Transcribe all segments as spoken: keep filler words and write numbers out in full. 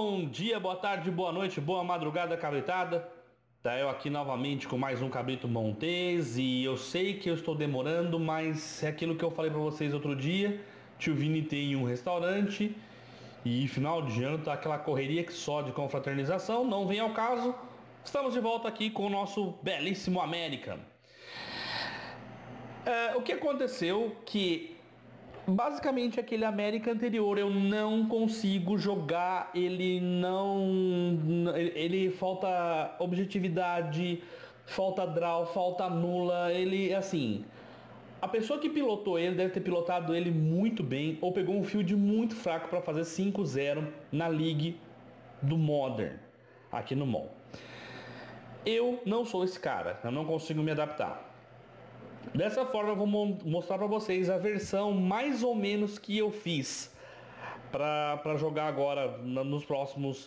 Bom dia, boa tarde, boa noite, boa madrugada, cabritada. Tá eu aqui novamente com mais um Cabrito Montes. E eu sei que eu estou demorando, mas é aquilo que eu falei pra vocês outro dia. Tio Vini tem um restaurante e final de ano tá aquela correria que só de confraternização, não vem ao caso. Estamos de volta aqui com o nosso belíssimo América. É, o que aconteceu que basicamente aquele América anterior eu não consigo jogar, ele não, ele falta objetividade, falta draw, falta nula, ele assim, a pessoa que pilotou ele deve ter pilotado ele muito bem ou pegou um field muito fraco para fazer cinco zero na League do Modern aqui no mall. Eu não sou esse cara, eu não consigo me adaptar. Dessa forma eu vou mostrar para vocês a versão mais ou menos que eu fiz para jogar agora nos próximos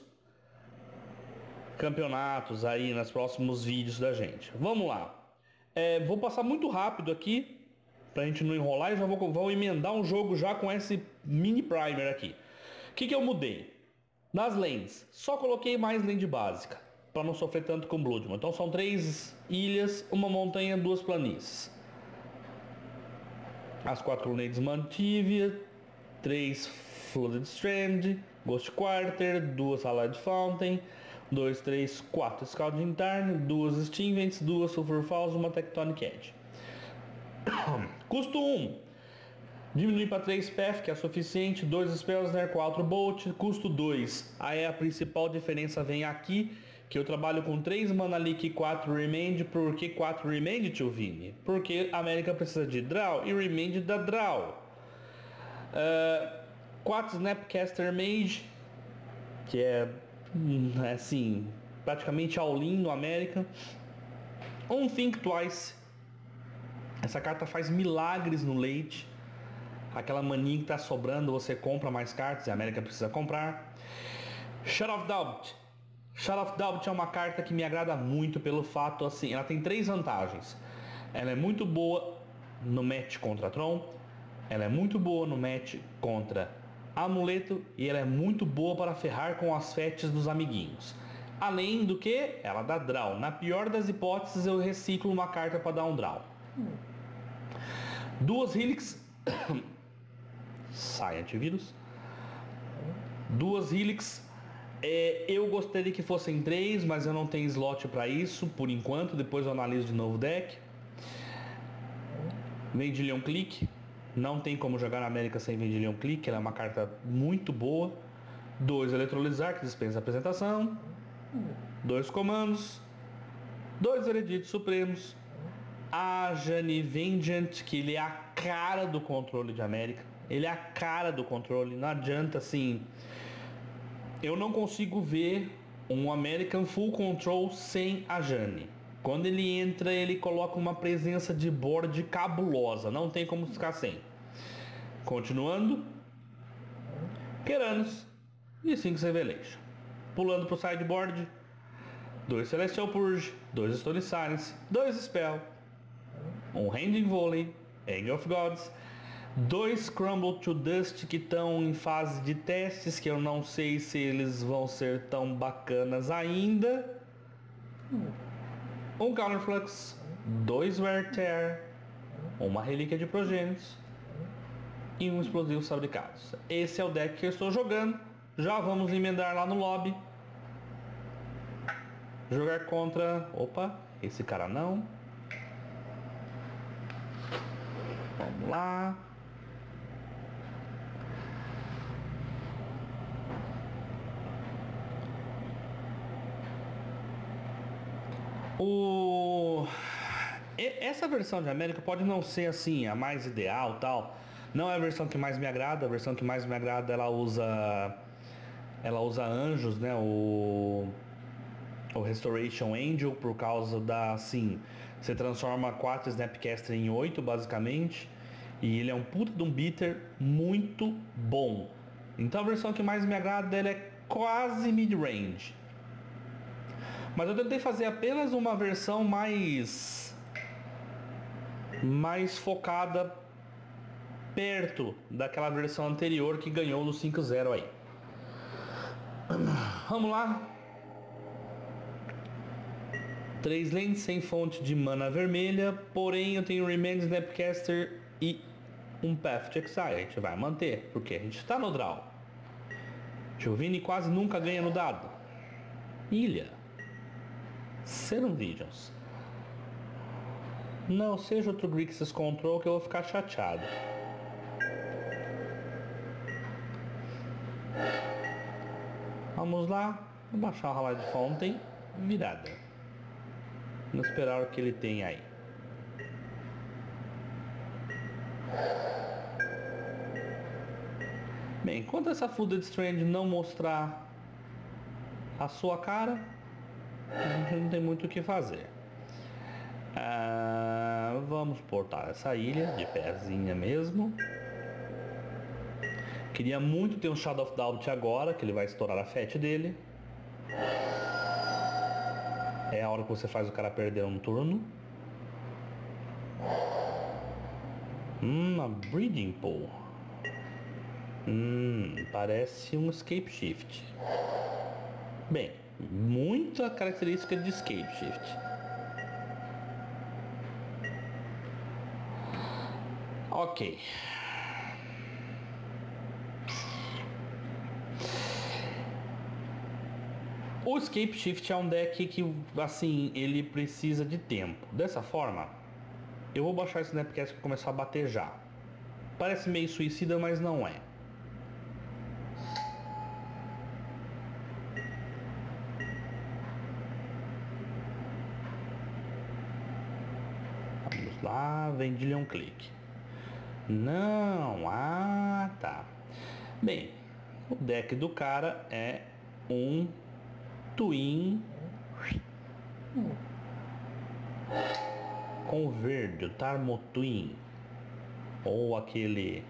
campeonatos aí, nos próximos vídeos da gente. Vamos lá. É, vou passar muito rápido aqui pra gente não enrolar e já vou, vou emendar um jogo já com esse mini primer aqui. O que, que eu mudei? Nas lanes, só coloquei mais lane básica para não sofrer tanto com Bloodmoon. Então são três ilhas, uma montanha, duas planícies. As quatro lanes mantive, três Flooded Strand, Ghost Quarter, duas Allied Fountain, dois, três, quatro Scalding Tarn, duas Steam Vents, duas Sulfur Falls, uma Tectonic Edge. Custo um, diminuir para três Path, que é suficiente, dois Spellsnare, quatro Bolt. Custo dois, aí a principal diferença vem aqui, que eu trabalho com três Mana Leak e quatro Remand. Por que quatro Remand, tio Vini? Porque a América precisa de Draw e Remand da Draw. Uh, quatro Snapcaster Mage, que é assim, praticamente all-in no América. Um Think Twice. Essa carta faz milagres no late. Aquela maninha que tá sobrando, você compra mais cartas e a América precisa comprar. Shut of Doubt. Shut of Doubt é uma carta que me agrada muito pelo fato, assim, ela tem três vantagens. Ela é muito boa no match contra Tron, ela é muito boa no match contra Amuleto e ela é muito boa para ferrar com as fetches dos amiguinhos. Além do que, ela dá draw. Na pior das hipóteses, eu reciclo uma carta para dar um draw. Duas Helix. Sai antivírus. Duas Helix. É, eu gostaria que fossem três, mas eu não tenho slot para isso por enquanto. Depois eu analiso de novo o deck. Vendillion Click. Não tem como jogar na América sem Vendillion Click. Ela é uma carta muito boa. Dois Eletrolizar, que dispensa a apresentação. Dois comandos. Dois Hereditos Supremos. Ajani Vengeant, que ele é a cara do controle de América. Ele é a cara do controle. Não adianta assim. Eu não consigo ver um American Full Control sem a Jane. Quando ele entra, ele coloca uma presença de board cabulosa. Não tem como ficar sem. Continuando. Keranos e cinco Revelation. Pulando pro sideboard. dois Celestial Purge. dois Stone Silence. dois Spell. um Hand in Volley. Egg of Gods. Dois Crumble to Dust que estão em fase de testes, que eu não sei se eles vão ser tão bacanas ainda. Um Counterflux, dois Wear Tear, uma Relíquia de Progênitos e um Explosivos Fabricados. Esse é o deck que eu estou jogando. Já vamos emendar lá no lobby. Jogar contra... Opa, esse cara não. Vamos lá. O... Essa versão de América pode não ser assim a mais ideal, tal. Não é a versão que mais me agrada. A versão que mais me agrada, ela usa ela usa anjos, né? O o Restoration Angel, por causa da, assim, você transforma quatro Snapcaster em oito basicamente, e ele é um puta de um beater muito bom. Então a versão que mais me agrada dela é quase mid-range. Mas eu tentei fazer apenas uma versão mais mais focada perto daquela versão anterior que ganhou no cinco zero aí. Vamos lá. Três lentes sem fonte de mana vermelha, porém eu tenho Remand, Snapcaster e um Path to Exile. A gente vai manter, porque a gente está no draw. Giovanni quase nunca ganha no dado. Ilha. Serum Visions. Não seja outro Grixis Control que eu vou ficar chateado. Vamos lá. Vou baixar o Hallowed Fountain. Virada. Vamos esperar o que ele tem aí. Bem, enquanto essa Flooded Strand não mostrar a sua cara, a gente não tem muito o que fazer. Ah, vamos portar essa ilha de pezinha mesmo. Queria muito ter um Shadow of Doubt agora, que ele vai estourar a fete dele. É a hora que você faz o cara perder um turno. Hum, uma Breeding Pool. Hum, parece um Escape Shift. Bem, muita característica de Escape Shift. Ok. O Escape Shift é um deck que, assim, ele precisa de tempo. Dessa forma, eu vou baixar esse Snapcast para começar a bater já. Parece meio suicida, mas não é. Vamos lá, Vendilion Click. Não, ah, tá. Bem, o deck do cara é um Twin com verde, o Tarmo Twin, ou aquele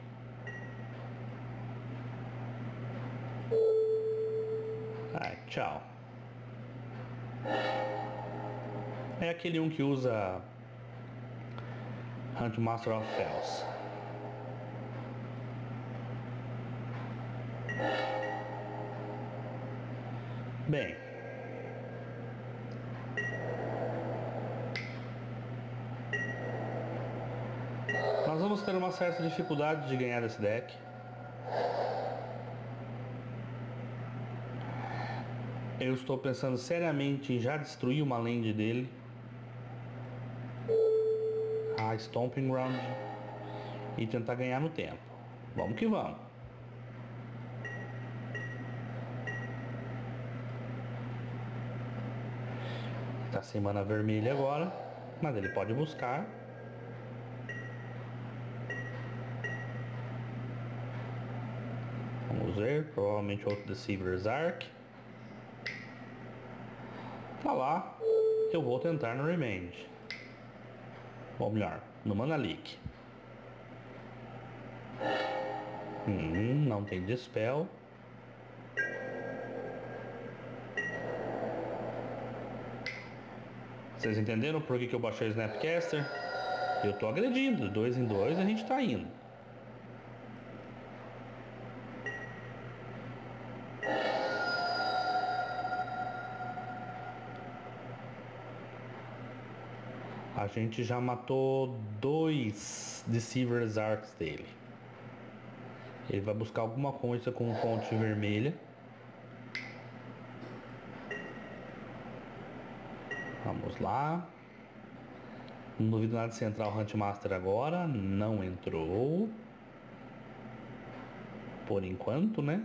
ai, tchau. É aquele um que usa Hunt Master of Fells. Bem, nós vamos ter uma certa dificuldade de ganhar esse deck. Eu estou pensando seriamente em já destruir uma land dele. A Stomping Ground. E tentar ganhar no tempo. Vamos que vamos. Tá sem mana vermelha agora, mas ele pode buscar. Vamos ver, provavelmente outro Deceiver's Arc. Tá lá, eu vou tentar no Remand. Ou melhor, no Mana Leak. Hum, não tem Dispel. Vocês entenderam por que, que eu baixei o Snapcaster? Eu tô agredindo, dois em dois a gente tá indo. A gente já matou dois Deceiver's Arcs dele. Ele vai buscar alguma coisa com fonte vermelha. Vamos lá. Não duvido nada de você entrar o Hunt Master agora. Não entrou. Por enquanto, né?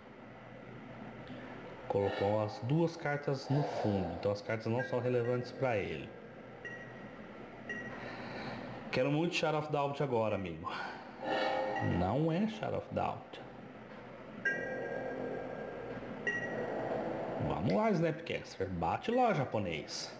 Colocou as duas cartas no fundo. Então as cartas não são relevantes para ele. Quero muito Shadow of Doubt agora, amigo. Não é Shadow of Doubt. Vamos lá, Snapcaster. Bate lá, japonês.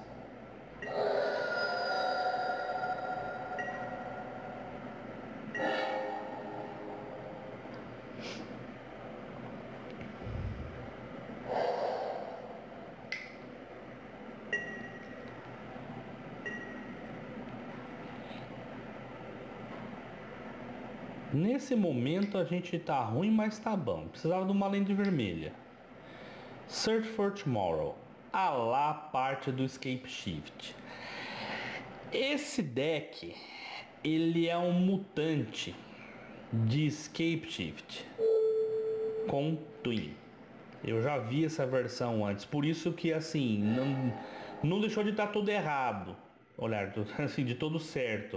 Nesse momento a gente tá ruim, mas tá bom. Precisava de uma lente vermelha. Search for Tomorrow. A lá parte do Escape Shift. Esse deck, ele é um mutante de Escape Shift com Twin. Eu já vi essa versão antes, por isso que assim, não, não deixou de estar tudo errado. Olhar, assim, de todo certo.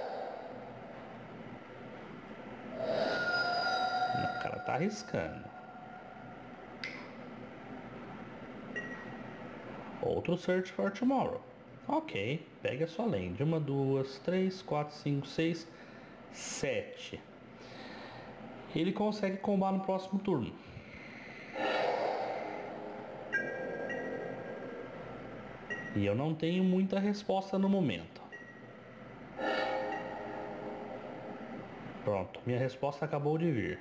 O cara tá arriscando. Outro Search for Tomorrow. Ok, pega a sua land. Uma, duas, três, quatro, cinco, seis, sete. Ele consegue combar no próximo turno. E eu não tenho muita resposta no momento. Pronto, minha resposta acabou de vir.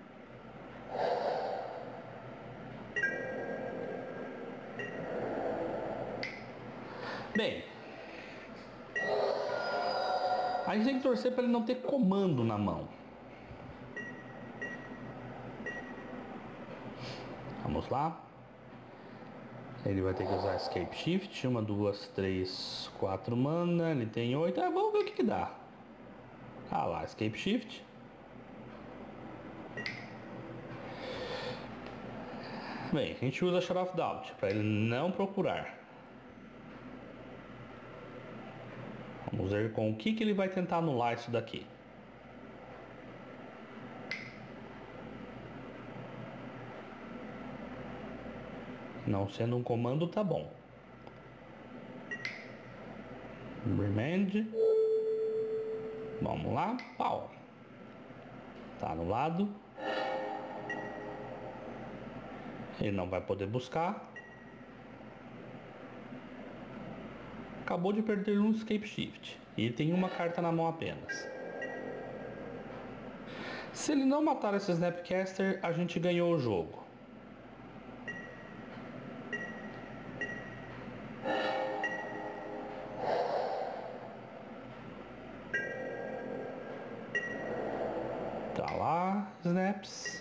Bem, a gente tem que torcer para ele não ter comando na mão. Vamos lá. Ele vai ter que usar Escape Shift. Uma, duas, três, quatro mana. Ele tem oito. Ah, vamos ver o que que dá. Ah lá, Escape Shift. Bem, a gente usa Shut of Doubt para ele não procurar. Vamos ver com o que, que ele vai tentar anular isso daqui. Não sendo um comando, tá bom. Remand. Vamos lá. Pau. Tá anulado. Ele não vai poder buscar. Acabou de perder um Escape Shift. E tem uma carta na mão apenas. Se ele não matar esse Snapcaster, a gente ganhou o jogo. Tá lá, Snaps.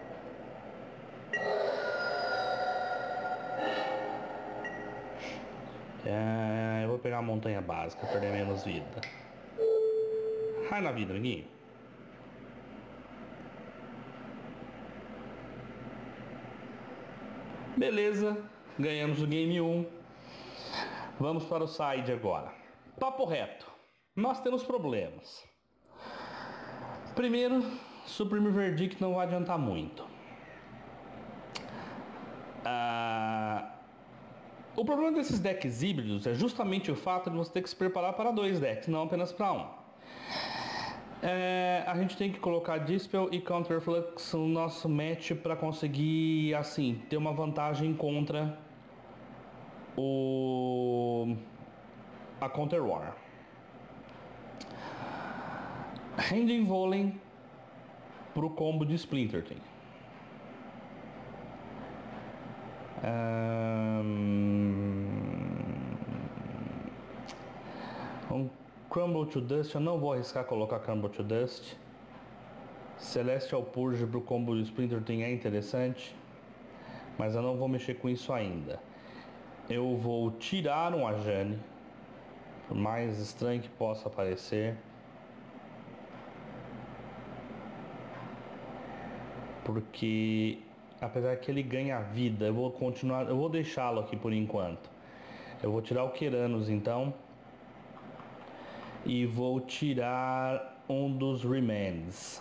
É, eu vou pegar a montanha básica, perder menos vida. Ai na vida, amiguinho. Beleza, ganhamos o game um. Vamos para o side agora. Papo reto. Nós temos problemas. Primeiro, Supreme Verdict não vai adiantar muito. Ah... O problema desses decks híbridos é justamente o fato de você ter que se preparar para dois decks, não apenas para um. É, a gente tem que colocar Dispel e Counterflux no nosso match para conseguir, assim, ter uma vantagem contra o a Counter War. Rending Volley pro combo de Splinterton. Um Crumble to Dust, eu não vou arriscar colocar Crumble to Dust. Celestial Purge pro combo de Splinterton é interessante, mas eu não vou mexer com isso ainda. Eu vou tirar um Ajani, por mais estranho que possa parecer, porque apesar que ele ganha vida, eu vou continuar, eu vou deixá-lo aqui por enquanto. Eu vou tirar o Keranos então. E vou tirar um dos Remands.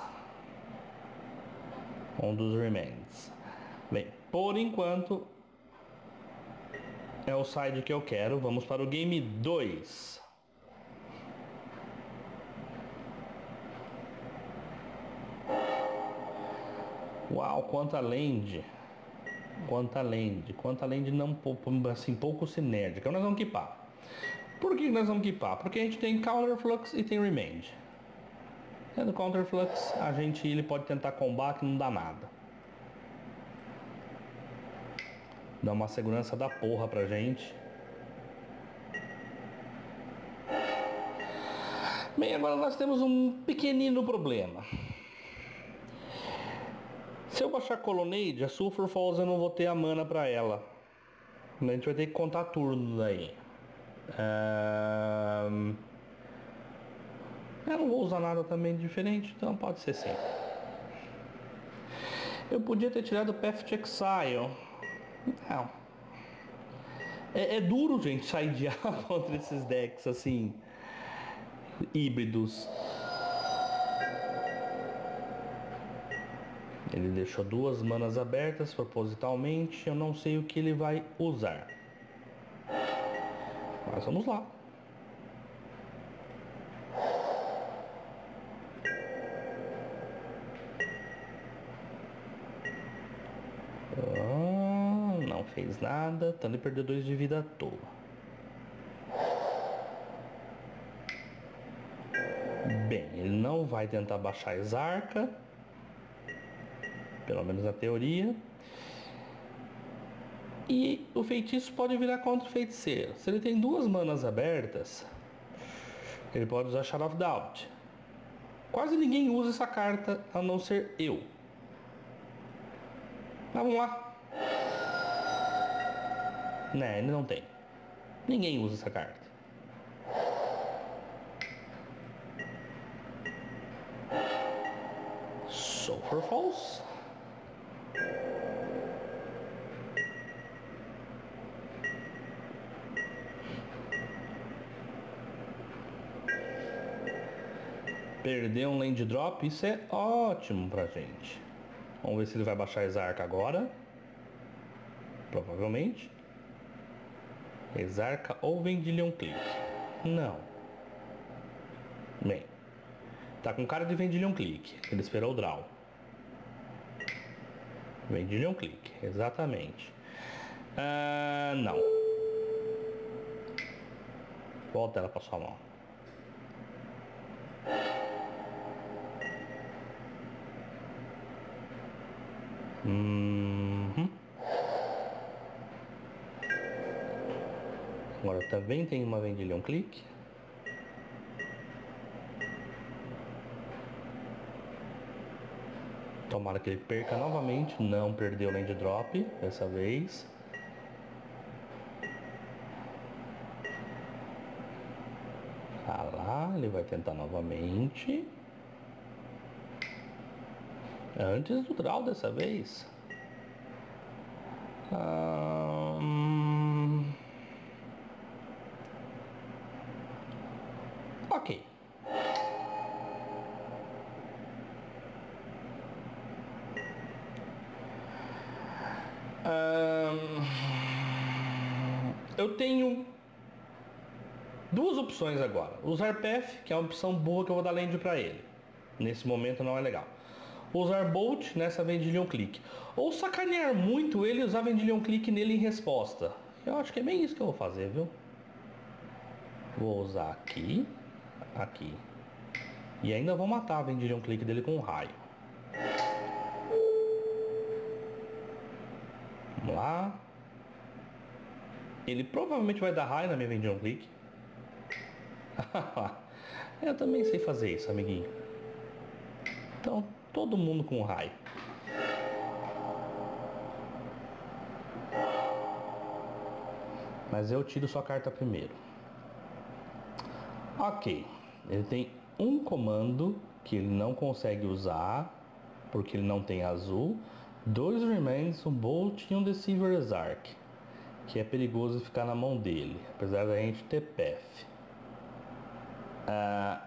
Um dos Remands. Bem, por enquanto é o side que eu quero. Vamos para o game dois. Uau, quanta land. Quanta land. Quanta land não assim, pouco sinérgica. Nós vamos equipar. Por que nós vamos equipar? Porque a gente tem Counterflux e tem Remand. Tendo Counterflux, a gente ele pode tentar combar que não dá nada. Dá uma segurança da porra pra gente. Bem, agora nós temos um pequenino problema. Se eu baixar Colonnade, a Sulphur Falls eu não vou ter a mana pra ela. A gente vai ter que contar turno daí. Um... Eu não vou usar nada também diferente, então pode ser sim. Eu podia ter tirado o Path to Exile. Não. É, é duro, gente, sidear contra esses decks assim, híbridos. Ele deixou duas manas abertas propositalmente. Eu não sei o que ele vai usar. Mas vamos lá. Ah, não fez nada. Então ele perdeu dois de vida à toa. Bem, ele não vai tentar baixar a Exarca. Pelo menos na teoria. E o feitiço pode virar contra o feiticeiro. Se ele tem duas manas abertas, ele pode usar Shadow of Doubt. Quase ninguém usa essa carta, a não ser eu. Vamos lá. Né, ele não tem. Ninguém usa essa carta. Sulphur Falls. Perder um land drop, isso é ótimo pra gente. Vamos ver se ele vai baixar a Exarca agora. Provavelmente. Exarca ou Vendilion Clique. Não. Bem. Tá com cara de Vendilion Clique. Ele esperou o draw. Vendilion Clique, exatamente. Ah, não. Volta ela pra sua mão. Uhum. Agora também tem uma Vendilion Clique. Tomara que ele perca novamente. Não perdeu o land drop dessa vez. Tá lá, ele vai tentar novamente. Antes do draw dessa vez. Hum... Ok. Hum... Eu tenho duas opções agora. Usar Path, que é uma opção boa que eu vou dar land pra ele. Nesse momento não é legal. Usar Bolt nessa Vendilion Clique. Ou sacanear muito ele e usar Vendilion Clique nele em resposta. Eu acho que é bem isso que eu vou fazer, viu? Vou usar aqui. Aqui. E ainda vou matar a Vendilion Clique dele com um raio. Vamos lá. Ele provavelmente vai dar raio na minha Vendilion Clique. Eu também sei fazer isso, amiguinho. Então, todo mundo com raio. Mas eu tiro sua carta primeiro. Ok. Ele tem um comando que ele não consegue usar, porque ele não tem azul. Dois Remains, um Bolt e um Deceiver Exarch, que é perigoso ficar na mão dele, apesar da gente ter Path. Ah,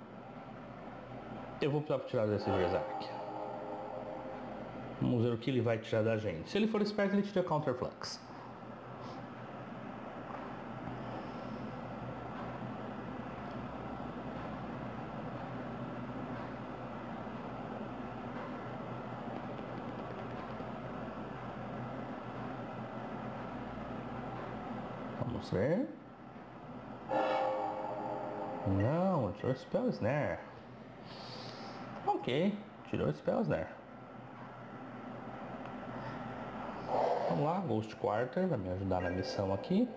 eu vou precisar tirar o Deceiver Exarch. Vamos ver o que ele vai tirar da gente. Se ele for esperto, ele tira Counterflux. Vamos ver. Não, tirou Spell Snare. Ok, tirou Spell Snare. Vamos lá, Ghost Quarter vai me ajudar na missão aqui.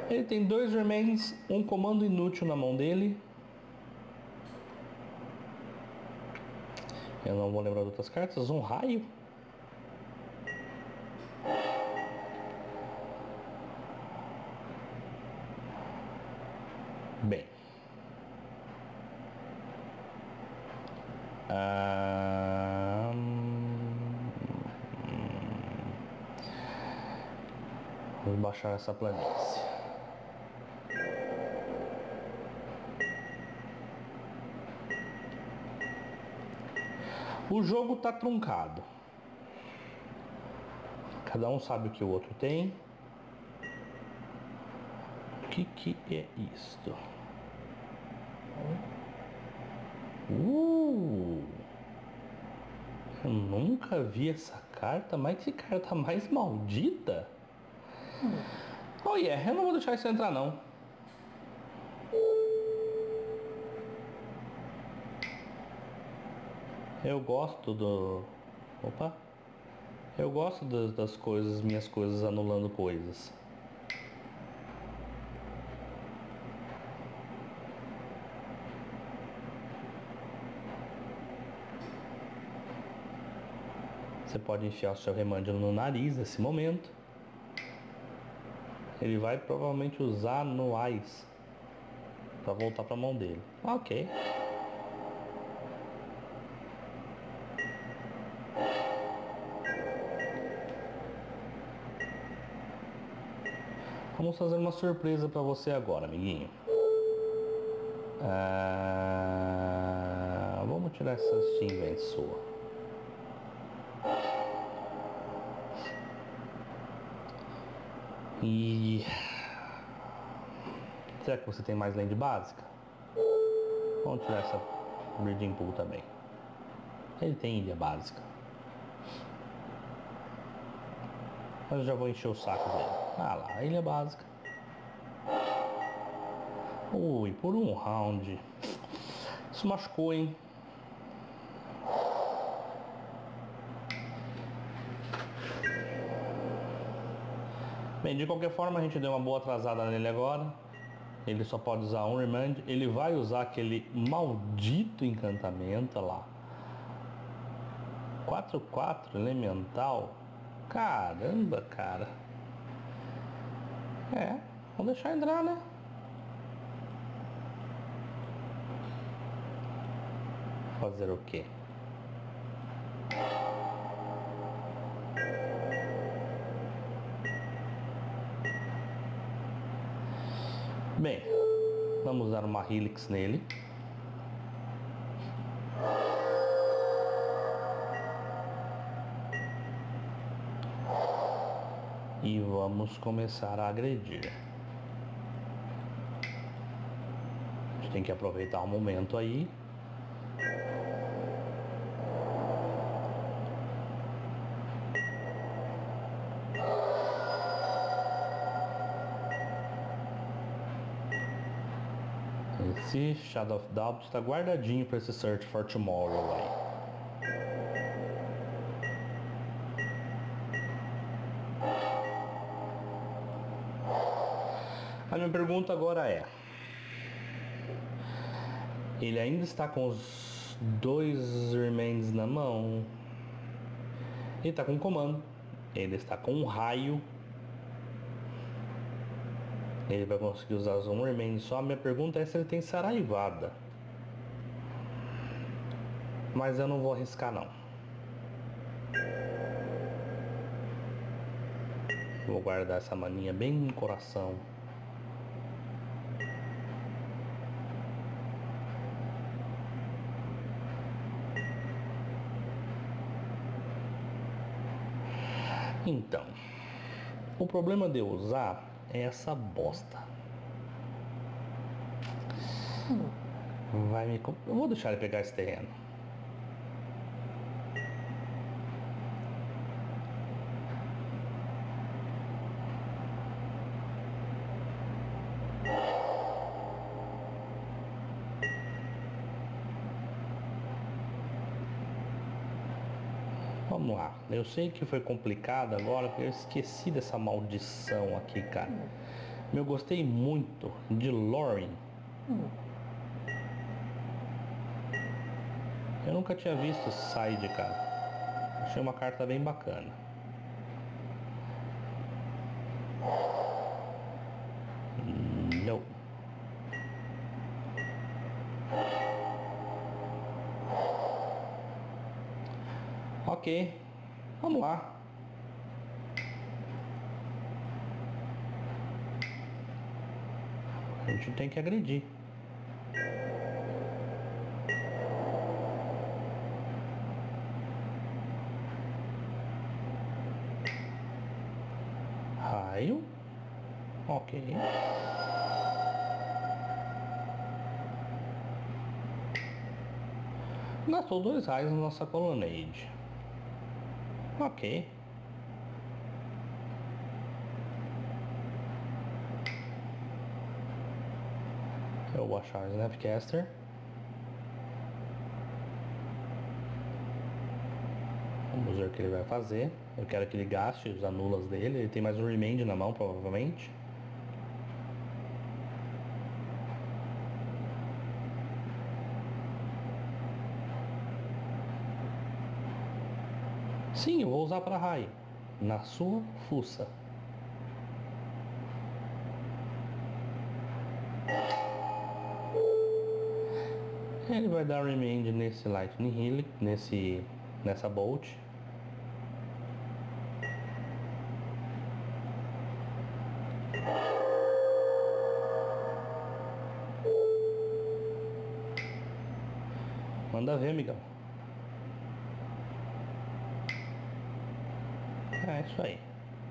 Ele tem dois remains, um comando inútil na mão dele. Eu não vou lembrar de outras cartas. Um raio. Bem. Ah, vamos baixar essa planície. O jogo tá truncado. Cada um sabe o que o outro tem. O que que é isto? Uh! Eu nunca vi essa carta, mas que carta mais maldita! Hum. Oh yeah, eu não vou deixar isso entrar não. Eu gosto do... Opa! Eu gosto das, das coisas, minhas coisas anulando coisas. Você pode enfiar o seu Remândio no nariz nesse momento. Ele vai provavelmente usar no Ice para voltar para a mão dele. Ok. Vamos fazer uma surpresa para você agora, amiguinho. Ah, vamos tirar essa Steam Vent sua. E... será que você tem mais land básica? Vamos tirar essa Breeding Pool também. Ele tem ilha básica. Mas eu já vou encher o saco dele. Ah lá, ilha básica. Ui, por um round. Isso machucou, hein? Bem, de qualquer forma a gente deu uma boa atrasada nele agora. Ele só pode usar um Remand. Ele vai usar aquele maldito encantamento, olha lá. quatro quatro elemental. Caramba, cara. É, vamos deixar entrar, né? Fazer o quê? Bem, vamos dar uma Helix nele. E vamos começar a agredir. A gente tem que aproveitar o momento aí. Esse Shadow of Doubt está guardadinho para esse Search for Tomorrow aí. A minha pergunta agora é: ele ainda está com os dois remains na mão? Ele está com um comando. Ele está com um raio. Ele vai conseguir usar os um remain só. A minha pergunta é se ele tem Saraivada. Mas eu não vou arriscar não. Vou guardar essa maninha bem no coração. Então, o problema de eu usar é essa bosta. Vai me... Eu vou deixar ele pegar esse terreno. Vamos lá. Eu sei que foi complicado agora, porque eu esqueci dessa maldição aqui, cara. Eu gostei muito de Lauren. Eu nunca tinha visto Side, cara. Achei uma carta bem bacana. Não. Ok. Vamos lá. A gente tem que agredir. Raio. Ok. Gastou dois raios na nossa Colonnade. Ok. Eu vou achar o Snapcaster. Vamos ver o que ele vai fazer. Eu quero que ele gaste os anulas dele. Ele tem mais um Remand na mão, provavelmente. Sim, eu vou usar para raio. Na sua fuça. Ele vai dar Remand nesse Lightning Healing, nesse, nessa Bolt. Manda ver, amigão. É isso aí.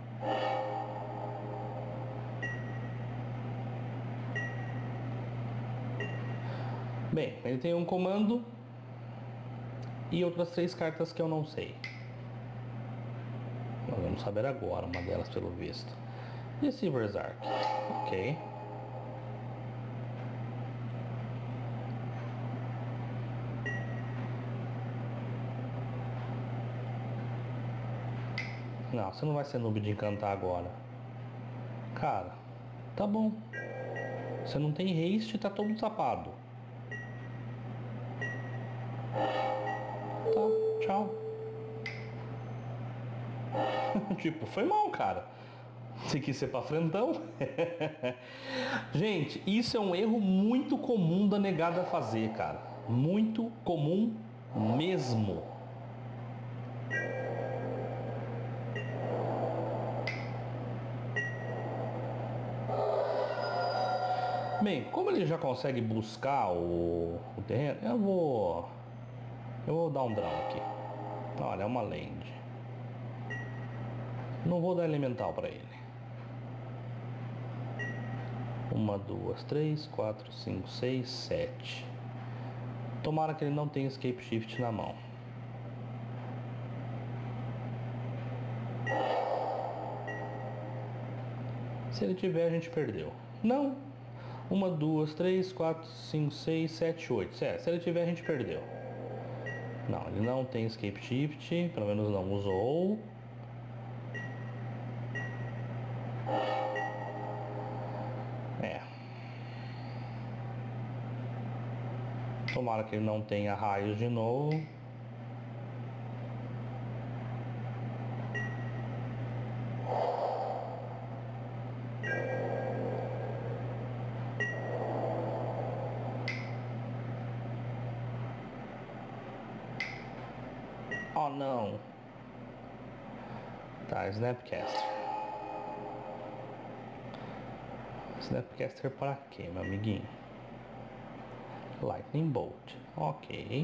Bem, ele tem um comando e outras três cartas que eu não sei. Nós vamos saber agora, uma delas pelo visto. Deceiver's Arc. Ok. Não, você não vai ser noob de encantar agora. Cara, tá bom. Você não tem haste e tá todo tapado. Tá, tchau. Tipo, foi mal, cara. Você quis ser pra frentão? Gente, isso é um erro muito comum da negada fazer, cara. Muito comum mesmo. Bem, como ele já consegue buscar o, o terreno, eu vou... Eu vou dar um draw aqui. Olha, é uma land. Não vou dar elemental pra ele. Uma, duas, três, quatro, cinco, seis, sete. Tomara que ele não tenha escape shift na mão. Se ele tiver, a gente perdeu. Não. Uma, duas, três, quatro, cinco, seis, sete, oito. Certo, se ele tiver, a gente perdeu. Não, ele não tem escape shift. Pelo menos não usou. É. Tomara que ele não tenha raios de novo. Oh não. Tá, Snapcaster. Snapcaster para quê, meu amiguinho? Lightning Bolt. Ok.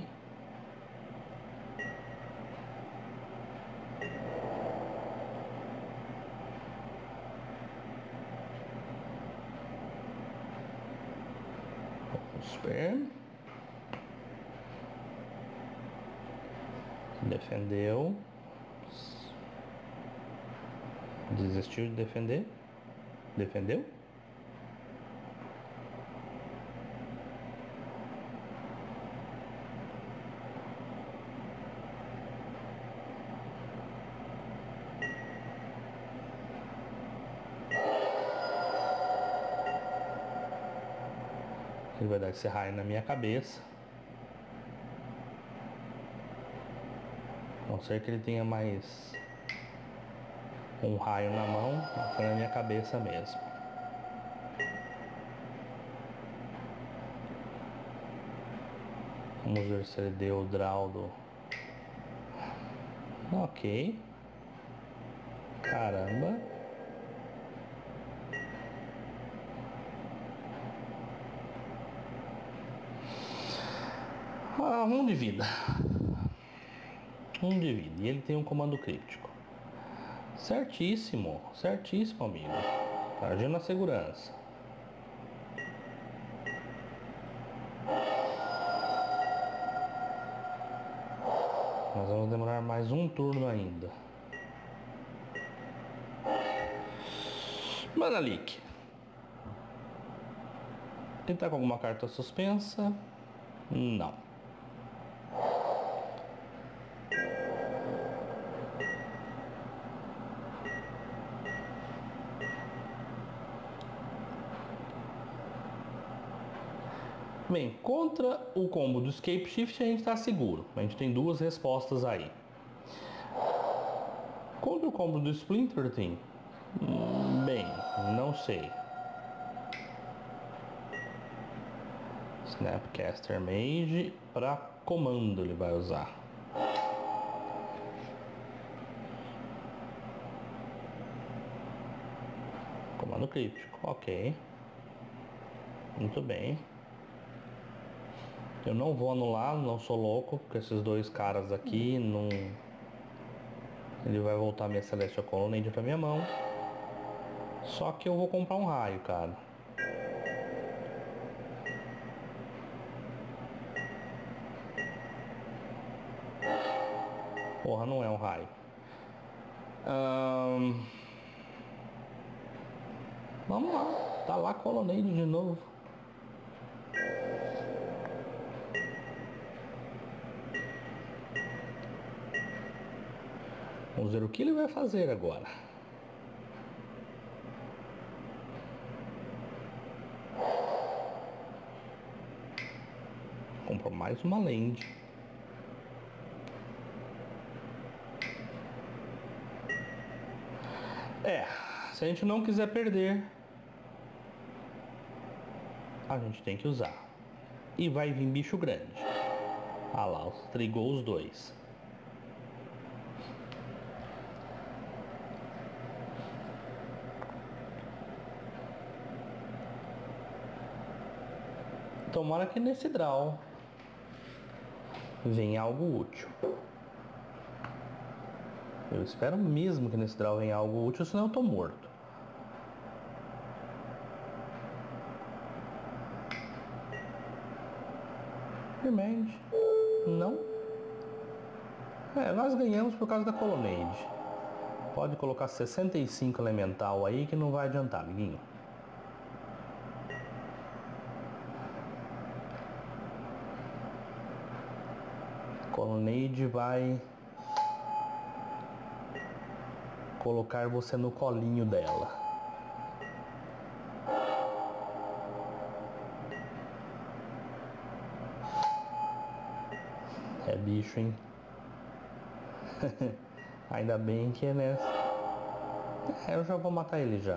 Vamos ver. Defendeu. Desistiu de defender. Defendeu. Ele vai dar esse raio na minha cabeça. A não ser que ele tenha mais um raio na mão, foi na minha cabeça mesmo. Vamos ver se ele deu o draw do... Ok. Caramba. Ah, um de vida. Um de vida. E ele tem um comando crítico. Certíssimo. Certíssimo, amigo. Tá agindo na segurança. Nós vamos demorar mais um turno ainda. Manalik. Ele tá com alguma carta suspensa? Não. Bem, contra o combo do Escape Shift a gente está seguro. A gente tem duas respostas aí. Contra o combo do Splinter Team, bem, não sei. Snapcaster Mage para comando ele vai usar. Comando crítico, ok. Muito bem. Eu não vou anular, não sou louco, porque esses dois caras aqui não... Ele vai voltar minha Celestial Colonnade pra minha mão. Só que eu vou comprar um raio, cara. Porra, não é um raio. Hum... Vamos lá. Tá lá Colonnade de novo. Vamos ver o que ele vai fazer agora. Comprou mais uma land. É, se a gente não quiser perder, a gente tem que usar. E vai vir bicho grande. Ah lá, trigou os dois. Tomara que nesse draw venha algo útil. Eu espero mesmo que nesse draw venha algo útil, senão eu tô morto. Remand. Não. É, nós ganhamos por causa da Colonnade. Pode colocar sessenta e cinco elemental aí que não vai adiantar, amiguinho. Colonnade vai colocar você no colinho dela. É bicho, hein? Ainda bem que é nessa. É, eu já vou matar ele já.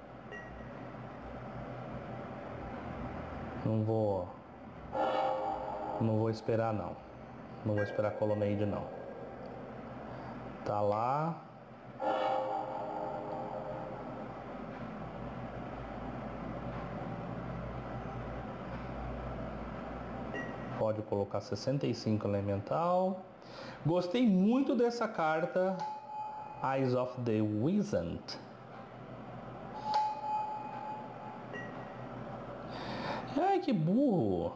Não vou... Não vou esperar, não. Não vou esperar a Colonnade, não. Tá lá. Pode colocar sessenta e cinco elemental. Gostei muito dessa carta, Eyes of the Wizard. Ai, que burro.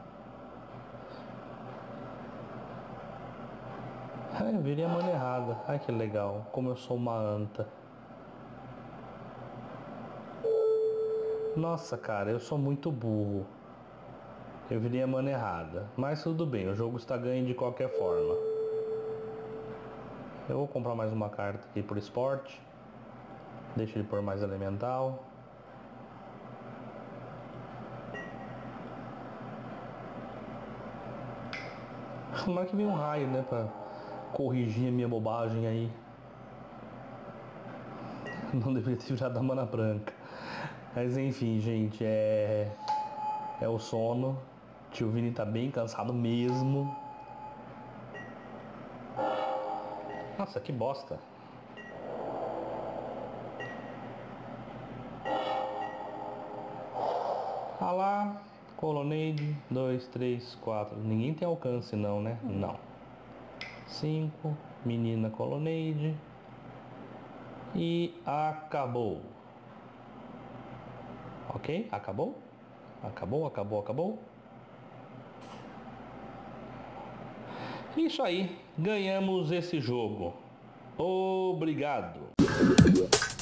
Ai, eu virei a mão errada. Ai, que legal. Como eu sou uma anta. Nossa, cara, eu sou muito burro. Eu virei a mana errada. Mas tudo bem, o jogo está ganho de qualquer forma. Eu vou comprar mais uma carta aqui por esporte. Deixa ele por mais elemental. Tomara que venha um raio, né, pra corrigir a minha bobagem aí. Não deveria ter virado a mana branca. Mas enfim, gente, é... É o sono. Tio Vini tá bem cansado mesmo. Nossa, que bosta. Ah lá, Colonnade, dois, três, quatro. Ninguém tem alcance não, né? Não. cinco, menina Colonnade. E acabou. Ok? Acabou? Acabou, acabou, acabou. Isso aí, ganhamos esse jogo. Obrigado.